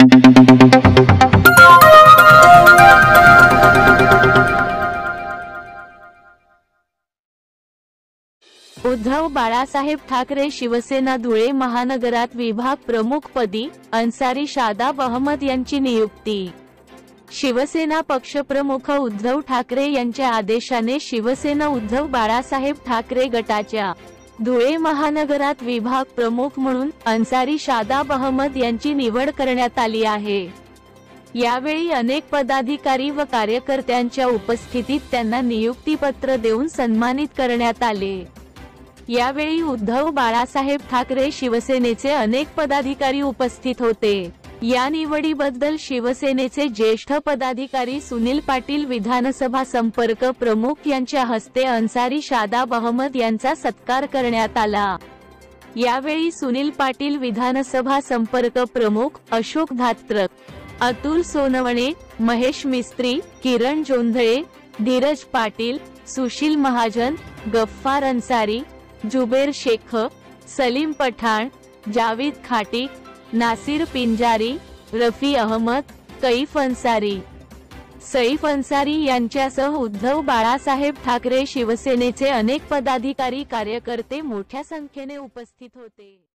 उद्धव बाळासाहेब ठाकरे शिवसेना धुळे महानगरात विभाग प्रमुखपदी अन्सारी शादाब अहमद यांची नियुक्ती। शिवसेना पक्षप्रमुख उद्धव ठाकरे यांच्या आदेशाने शिवसेना उद्धव बाळासाहेब ठाकरे गटाच्या धुळे महानगरात विभाग प्रमुख म्हणून अन्सारी शादाब अहमद यांची निवड करण्यात आली आहे। यावेळी अनेक पदाधिकारी व कार्यकर्त्यांच्या उपस्थितीत त्यांना नियुक्तीपत्र देऊन सन्मानित करण्यात आले। यावेळी उद्धव बाळासाहेब ठाकरे शिवसेनेचे अनेक पदाधिकारी उपस्थित होते। या निवडीबद्दल शिवसेनेचे ज्येष्ठ पदाधिकारी सुनील पाटील विधानसभा संपर्क प्रमुख यांच्या हस्ते अन्सारी शादाब अहमद यांचा सत्कार करण्यात आला। यावेळी सुनील पाटील विधानसभा संपर्क प्रमुख, अशोक धात्रक, अतुल सोनवणे, महेश मिस्त्री, किरण जोंधळे, धीरज पाटील, सुशील महाजन, गफ्फार अन्सारी, जुबेर शेख, सलीम पठाण, जावेद खाटिक, नासिर पिंजारी, रफी अहमद, कैफ अन्सारी, सैफ अन्सारी यांच्यासह उद्धव बाळासाहेब ठाकरे शिवसेनेचे अनेक पदाधिकारी कार्यकर्ते मोठ्या संख्येने उपस्थित होते।